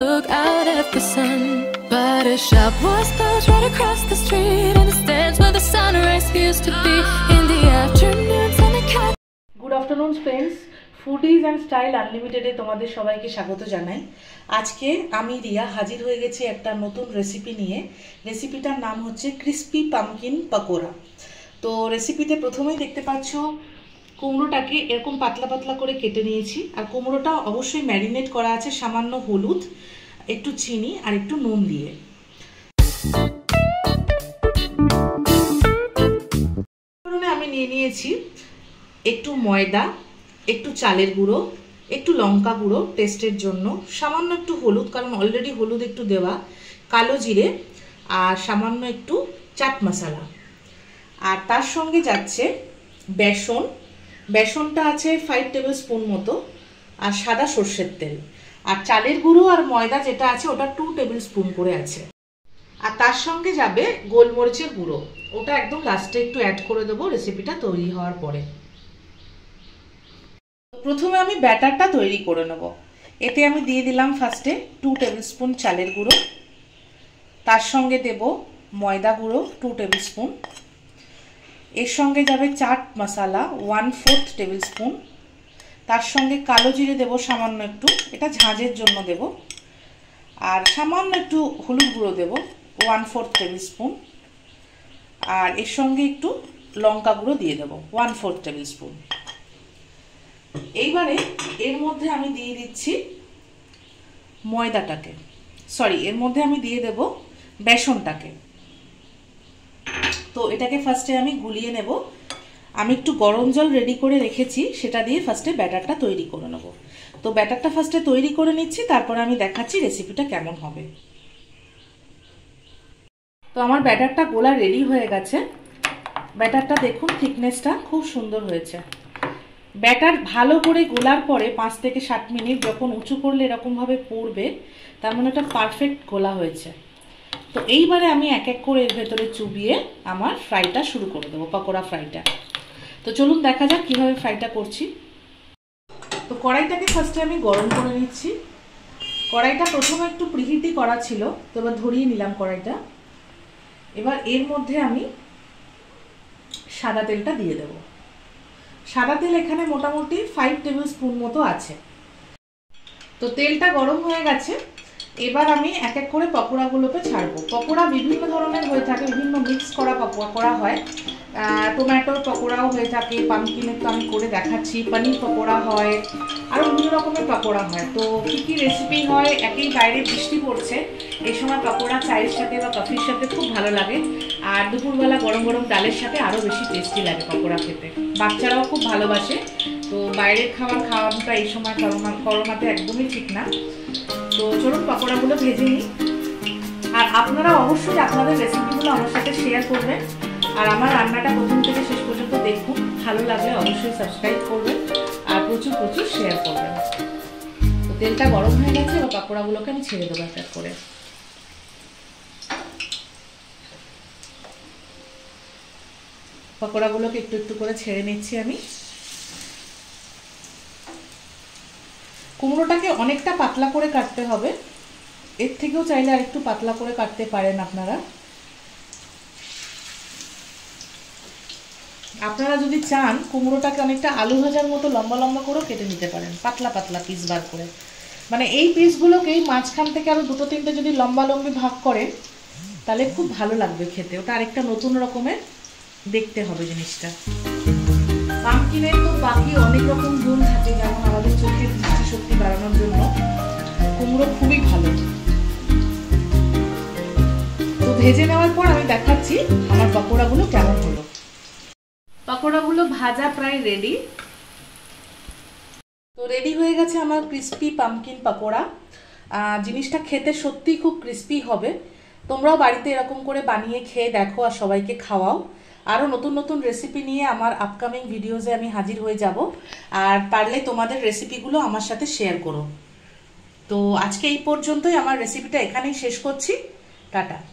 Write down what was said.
Look out at the sun, but a shop was closed right across the street, and the stands where the sunrise used to be in the afternoons on the couch. Good afternoon friends, Foodies and Style Unlimited এ তোমাদের সবাইকে স্বাগত জানাই। আজকে আমি রিয়া হাজির হয়ে গেছি একটা নতুন রেসিপি নিয়ে। রেসিপিটার নাম হচ্ছে ক্রিস্পি পামকিন পকোড়া। তো রেসিপিতে প্রথমেই দেখতে পাচ্ছ কুমড়োটাকে এরকম পাতলা পাতলা করে কেটে নিয়েছি, আর কুমড়োটা অবশ্যই ম্যারিনেট করা আছে সামান্য হলুদ, একটু চিনি আর একটু নুন দিয়ে। আমি নিয়ে নিয়েছি একটু ময়দা, একটু চালের গুঁড়ো, একটু লঙ্কা গুঁড়ো টেস্টের জন্য, সামান্য একটু হলুদ কারণ অলরেডি হলুদ একটু দেওয়া, কালো জিরে আর সামান্য একটু চাট মশলা। আর তার সঙ্গে যাচ্ছে বেসন, বেসনটা আছে 5 টেবিল স্পুন মতো, আর সাদা সর্ষের তেল, আর চালের গুঁড়ো আর ময়দা যেটা আছে ওটা 2 টেবিল স্পুন করে আছে। আর তার সঙ্গে যাবে গোলমরিচের গুঁড়ো, ওটা একদম লাস্টে একটু অ্যাড করে দেবো রেসিপিটা তৈরি হওয়ার পরে। প্রথমে আমি ব্যাটারটা তৈরি করে নেব। এতে আমি দিয়ে দিলাম ফার্স্টে 2 টেবিল স্পুন চালের গুঁড়ো, তার সঙ্গে দেব ময়দা গুঁড়ো 2 টেবিল স্পুন, এর সঙ্গে যাবে চাট মশলা 1/4 টেবিল স্পুন, তার সঙ্গে কালো জিরে দেব সামান্য একটু, এটা ঝাঁঝের জন্য দেব, আর সামান্য একটু হলুদ গুঁড়ো দেব 1/4 টেবিল স্পুন, আর এর সঙ্গে একটু লঙ্কা গুঁড়ো দিয়ে দেব 1/4 টেবিল স্পুন। এইবারে এর মধ্যে আমি দিয়ে দিচ্ছি ময়দাটাকে, এর মধ্যে আমি দিয়ে দেব বেসনটাকে। তো এটাকে ফার্স্টে আমি গুলিয়ে নেব। আমি একটু গরম জল রেডি করে রেখেছি, সেটা দিয়ে ফার্স্টে ব্যাটারটা তৈরি করে নেব। তো ব্যাটারটা ফার্স্টে তৈরি করে নিচ্ছি, তারপরে আমি দেখাচ্ছি রেসিপিটা কেমন হবে। তো আমার ব্যাটারটা গোলা রেডি হয়ে গেছে। ব্যাটারটা দেখুন থিকনেসটা খুব সুন্দর হয়েছে। ব্যাটার ভালো করে গোলার পরে 5 থেকে 7 মিনিট যখন উঁচু করলে এরকমভাবে পড়বে, তার মানে এটা পারফেক্ট গোলা হয়েছে। তো এইবারে আমি এক এক করে এর ভেতরে চুবিয়ে আমার ফ্রাইটা শুরু করে দেবো, পকোড়া ফ্রাইটা। তো চলুন দেখা যাক কীভাবে ফ্রাইটা করছি। তো কড়াইটাকে ফার্স্টে আমি গরম করে নিচ্ছি। কড়াইটা প্রথমে একটু প্রিহিটই করা ছিল, তো এবার ধরিয়ে নিলাম কড়াইটা। এবার এর মধ্যে আমি সাদা তেলটা দিয়ে দেব। সাদা তেল এখানে মোটামুটি 5 টেবিল স্পুন মতো আছে। তো তেলটা গরম হয়ে গেছে, এবার আমি এক এক করে পকোড়াগুলোকে ছাড়বো। পকোড়া বিভিন্ন ধরনের হয়ে থাকে, বিভিন্ন মিক্স করা পকোড়া হয়, টমেটোর পকোড়াও হয়ে থাকে, পামকিনের তো আমি করে দেখাচ্ছি, পনির পকোড়া হয়, আরও বিভিন্ন রকমের পকোড়া হয়। তো কী কী রেসিপি হয়, একই বাইরে বৃষ্টি পড়ছে, এই সময় পকোড়া চায়ের সাথে বা কফির সাথে খুব ভালো লাগে, আর দুপুরবেলা গরম গরম ডালের সাথে আরও বেশি টেস্টি লাগে পকোড়া খেতে। বাচ্চারাও খুব ভালোবাসে। তো বাইরের খাওয়ানোটা এই সময় করোনাতে একদমই ঠিক না। তো চলুন পকোড়াগুলো ভেজে নিই। আর আপনারা অবশ্যই আপনাদের রেসিপিগুলো আমার সাথে শেয়ার করবেন, আর আমার রান্নাটা প্রথম থেকে শেষ পর্যন্ত দেখুন। ভালো লাগলে অবশ্যই সাবস্ক্রাইব করবেন আর প্রচুর প্রচুর শেয়ার করবেন। তো তেলটা গরম হয়ে গেছে, এবার পকোড়াগুলোকে আমি ছেড়ে দেবো এক এক করে। পকোড়াগুলোকে একটু একটু করে ছেড়ে নিচ্ছি আমি। কুমড়োটাকে অনেকটা পাতলা করে কাটতে হবে, এর থেকেও চাইলে আর একটু পাতলা করে কাটতে পারেন আপনারা। আপনারা যদি চান কুমড়োটাকে অনেকটা আলু ভাজার মতো লম্বা লম্বা করেও কেটে নিতে পারেন, পাতলা পাতলা পিস বার করে। মানে এই পিসগুলোকেই মাঝখান থেকে আরও 2-3টে যদি লম্বা লম্বি ভাগ করেন তাহলে খুব ভালো লাগবে খেতে, ওটা আরেকটা নতুন রকমের দেখতে হবে জিনিসটা। পামকিনের তো বাকি অনেক রকম গুণ থাকে, যেমন আমাদের চোখের দৃষ্টিশক্তি বাড়ানোর জন্য কুমড়ো খুবই ভালো। তো ভেজে নেওয়ার পর আমি দেখাচ্ছি আমার পকোড়াগুলো কেমন হলো। পকোড়াগুলো ভাজা প্রায় রেডি। তো রেডি হয়ে গেছে আমার ক্রিস্পি পামকিন পকোড়া। জিনিসটা খেতে সত্যিই খুব ক্রিস্পি হবে। তোমরাও বাড়িতে এরকম করে বানিয়ে খেয়ে দেখো আর সবাইকে খাওয়াও। আরও নতুন নতুন রেসিপি নিয়ে আমার আপকামিং ভিডিওজে আমি হাজির হয়ে যাব, আর পারলে তোমাদের রেসিপিগুলো আমার সাথে শেয়ার করো। তো আজকে এই পর্যন্তই, আমার রেসিপিটা এখানেই শেষ করছি। টাটা।